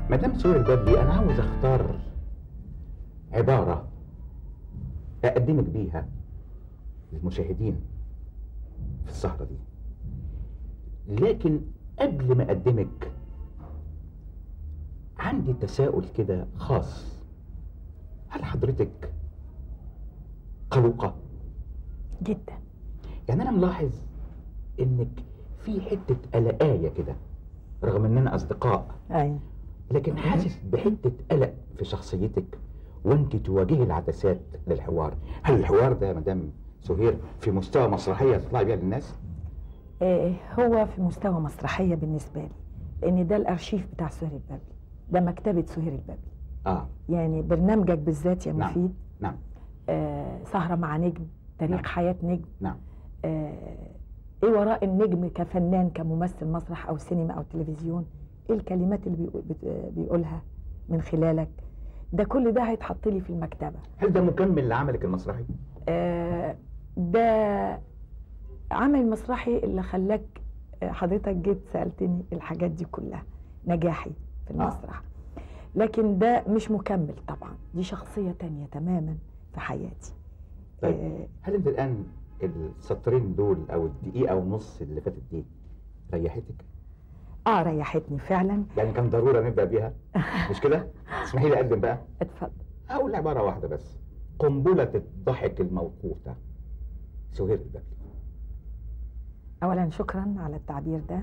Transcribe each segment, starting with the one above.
مدام سهير البابلي، انا عاوز اختار عباره اقدمك بيها للمشاهدين في السهره دي، لكن قبل ما اقدمك عندي تساؤل كده خاص. هل حضرتك قلوقه؟ جدا. يعني انا ملاحظ انك في حته قلقايه كده رغم اننا اصدقاء. ايوه. لكن حاسس بحته قلق في شخصيتك وانت تواجهي العدسات للحوار. هل الحوار ده يا مدام سهير في مستوى مسرحيه تطلعي بيها للناس؟ هو في مستوى مسرحيه بالنسبه لي، لان ده الارشيف بتاع سهير البابلي، ده مكتبه سهير البابلي. يعني برنامجك بالذات يا مفيد. نعم. سهره مع نجم، تاريخ نعم. حياه نجم. نعم. ايه وراء النجم كفنان، كممثل مسرح او سينما او تلفزيون، ايه الكلمات اللي بيقولها من خلالك، ده كل ده هيتحط لي في المكتبه. هل ده مكمل لعملك المسرحي؟ ده عمل مسرحي اللي خلاك حضرتك جيت سألتني الحاجات دي كلها، نجاحي في المسرح. لكن ده مش مكمل طبعا، دي شخصية تانية تماما في حياتي. طيب هل انت الآن السطرين دول أو الدقيقة ونص اللي فاتت دي ريحتك؟ ريحتني فعلا. يعني كان ضرورة نبدأ بيها مش كده؟ اسمحي لي أقدم بقى. اتفضل. هقول عبارة واحدة بس: قنبلة الضحك الموقوتة، سهير البابلي. أولا شكرا على التعبير ده.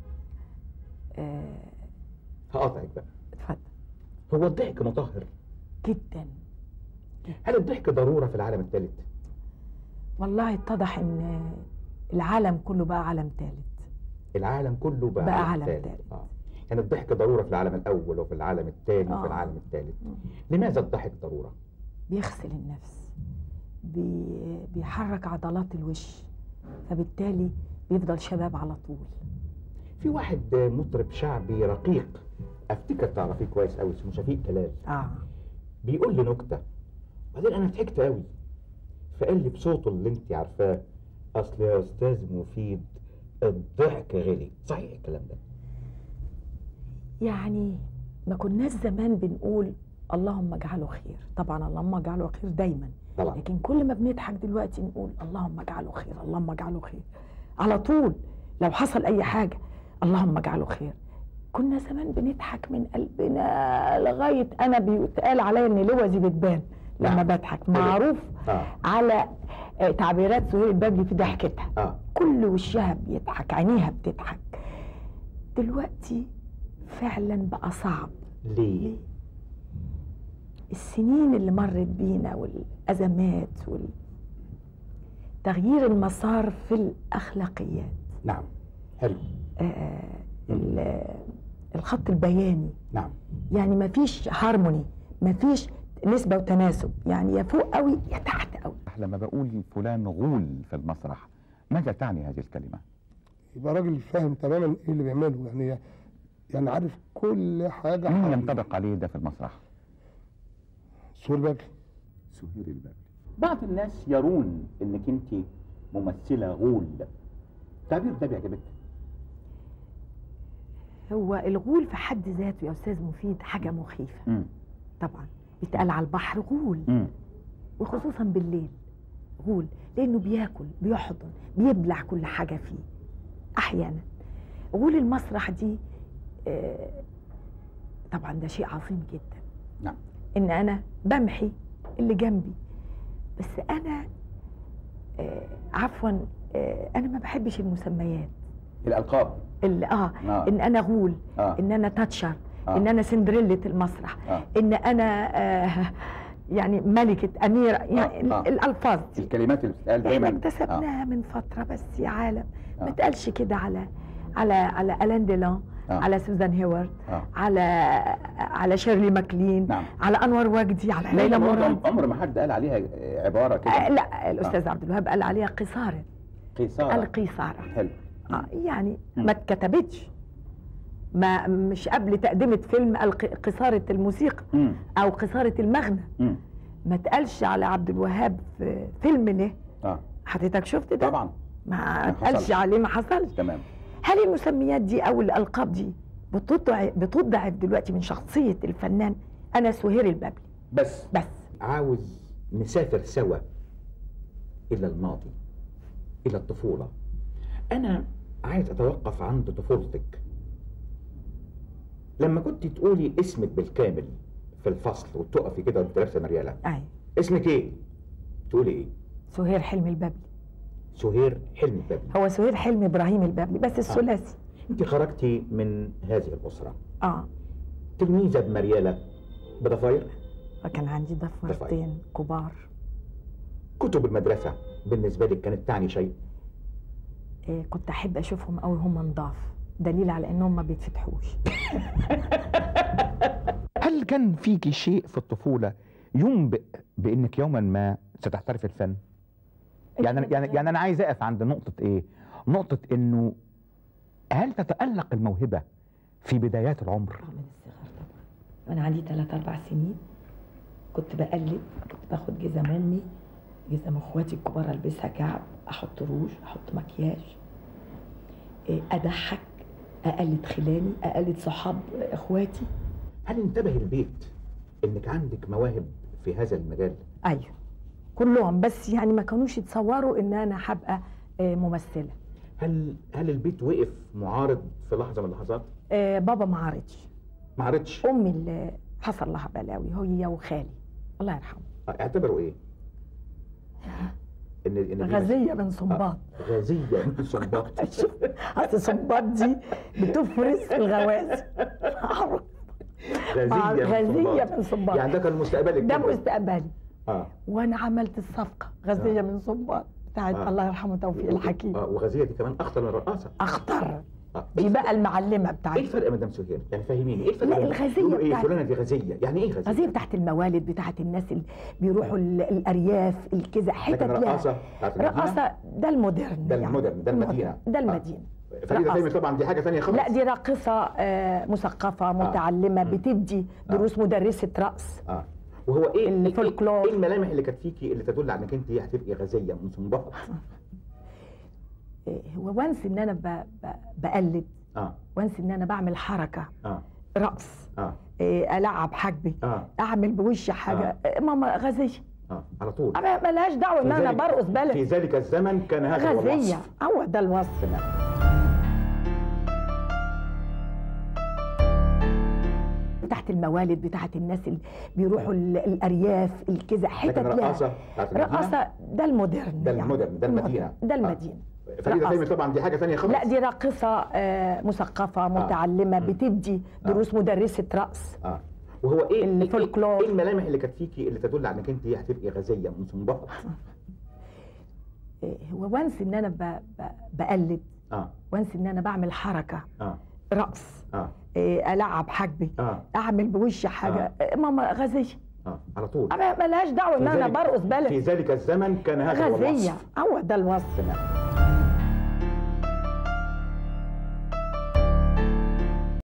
هقاطعك بقى. اتفضل. هو الضحك مطهر؟ جدا. هل الضحك ضرورة في العالم الثالث؟ والله اتضح ان العالم كله بقى عالم ثالث. العالم كله بقى عالم ثالث. يعني الضحك ضرورة في العالم الأول وفي العالم الثاني وفي العالم الثالث. لماذا الضحك ضرورة؟ بيغسل النفس، بيحرك عضلات الوش، فبالتالي بيفضل شباب على طول. في واحد مطرب شعبي رقيق افتكر تعرفيه كويس قوي، اسمه شفيق كلال. بيقول لي نكته، بعدين انا ضحكت قوي، فقال لي بصوته اللي انت عارفاه: اصل يا استاذ مفيد الضحك غلي. صحيح الكلام ده؟ يعني ما كناش زمان بنقول اللهم اجعله خير، طبعا اللهم اجعله خير دايما طبعا، لكن كل ما بنضحك دلوقتي نقول اللهم اجعله خير، اللهم اجعله خير على طول. لو حصل اي حاجه اللهم اجعله خير. كنا زمان بنضحك من قلبنا لغايه انا بيتقال عليا ان لوزي بتبان لما بضحك. معروف على تعبيرات سهير البابلي في ضحكتها. كل وشها بيضحك، عينيها بتضحك. دلوقتي فعلا بقى صعب. ليه؟ السنين اللي مرت بينا والأزمات تغيير المسار في الأخلاقيات. نعم. حلو. الخط البياني. نعم. يعني مفيش هارموني، مفيش نسبة وتناسب، يعني يا فوق قوي يا تحت قوي. لما بقول فلان غول في المسرح، ماذا تعني هذه الكلمة؟ يبقى راجل فاهم تماما ايه اللي بيعمله، يعني عارف كل حاجة. مين ينطبق عليه ده في المسرح؟ سهير البابلي. سهير البابلي. بعض الناس يرون انك انت ممثلة غول، التعبير ده بيعجبك؟ هو الغول في حد ذاته يا استاذ مفيد حاجة مخيفة. طبعا بيتقال على البحر غول. وخصوصا بالليل غول، لانه بياكل، بيحضن، بيبلع كل حاجة فيه. احيانا غول المسرح دي طبعا ده شيء عظيم جدا. نعم. ان انا بمحي اللي جنبي، بس انا عفوا انا ما بحبش المسميات، الالقاب. ان انا غول، ان انا تاتشر، ان انا سندريلة المسرح، ان انا يعني ملكة اميرة، يعني الالفاظ دي، الكلمات اللي بتتقال دايما احنا اكتسبناها من فترة بس يا عالم. ما تقالش كده على ألان ديلان، على سوزان هيوارد، على شيرلي ماكلين، على انور وجدي، على ليلى مراد. عمر ما حد قال عليها عباره كده. لا، الاستاذ عبد الوهاب قال عليها قيصاره. القيصاره. حلو. يعني ما اتكتبتش، ما مش قبل تقدمه فيلم قيصاره الموسيقى او قيصاره المغنى. ما اتقالش على عبد الوهاب في فيلم له. حضرتك شفت ده؟ طبعا. ما اتقالش عليه، ما حصلش. تمام. هل المسميات دي او الالقاب دي بتضعف دلوقتي من شخصيه الفنان. انا سهير البابلي. بس عاوز نسافر سوا الى الماضي، الى الطفوله. انا عايز اتوقف عند طفولتك لما كنت تقولي اسمك بالكامل في الفصل وتقفي كده وانت لابسه مرياله. ايوه. اسمك ايه؟ تقولي ايه؟ سهير حلمي البابلي. سهير حلمي البابلي. هو سهير حلمي ابراهيم البابلي بس الثلاثي. انت خرجتي من هذه الاسره. تلميذه بمرياله بضفاير؟ كان عندي ضفيرتين كبار. كتب المدرسه بالنسبه لك كانت تعني شيء؟ كنت احب اشوفهم قوي هم نضاف، دليل على انهم ما بيتفتحوش. هل كان فيكي شيء في الطفولة ينبئ بانك يوما ما ستحترف الفن؟ يعني انا عايز اقف عند نقطة ايه؟ نقطة انه هل تتألق الموهبة في بدايات العمر؟ من الصغر طبعا. وانا عندي 3-4 سنين كنت بقلد، كنت باخد جزم امي، جزم اخواتي الكبار البسها كعب، احط روج، احط مكياج، اضحك، اقلد خلاني، اقلد صحاب اخواتي. هل انتبه البيت انك عندك مواهب في هذا المجال؟ ايوه كلهم، بس يعني ما كانوش يتصوروا ان انا هبقى ممثله. هل البيت وقف معارض في لحظه من اللحظات؟ بابا ما عارضش. امي اللي حصل لها بلاوي هي وخالي الله يرحمه. اعتبروا ايه؟ غازيه من صنباط. غازيه من صنباط. اصل صنباط دي بتفرز الغواز. غازيه من صنباط. يعني ده كان مستقبلك؟ ده مستقبلي. وانا عملت الصفقه غازيه من صنباط بتاعت الله يرحمه توفيق الحكيم. وغازيه دي كمان اخطر من الرقاصه. اخطر. دي بقى المعلمه بتاعتي. ايه الفرق يا مدام سهير؟ يعني فهميني ايه الفرق؟ لا الغازيه ايه فلانه دي غازيه، يعني ايه غازيه؟ غازيه بتاعت الموالد، بتاعت الناس اللي بيروحوا الارياف الكذا حتت. لكن الرقاصه رقاصه ده المودرن. ده المودرن، ده المدينه. ده المدينه. فريده فهمي طبعا دي حاجه ثانيه خالص. لا دي راقصه مثقفه متعلمه بتدي دروس، مدرسه رقص. وهو ايه الفولكلور؟ ايه الملامح اللي كانت فيكي اللي تدل على انك انت هتبقي غازيه من صنباط؟ هو وانس ان انا بقلد، وانس ان انا بعمل حركه رقص، العب حاجبي، اعمل بوشي حاجه، ماما غازيه على طول. ملهاش دعوه ان انا برقص بلد. في ذلك الزمن كان هذا غازيه، هو ده الوصف. تحت الموالد بتاعت الناس اللي بيروحوا الارياف الكذا حتت. لكن رقاصه ده المودرن. ده المودرن، ده المدينه. ده المدينه. فريده فهمي طبعا دي حاجه ثانيه خالص. لا دي راقصه مثقفه متعلمه بتدي دروس، مدرسه رقص. وهو ايه الفولكلور؟ ايه الملامح اللي كانت فيكي اللي تدل على انك انت هتبقي غازيه من صنباط؟ هو وانس ان انا بقلد، وانس ان انا بعمل حركه رقص، العب حاجبي، اعمل بوشي حاجه، ماما غازيه على طول. ملهاش دعوه ان انا برقص بلد. في ذلك الزمن كان هذا غازيه، هو ده الوصف.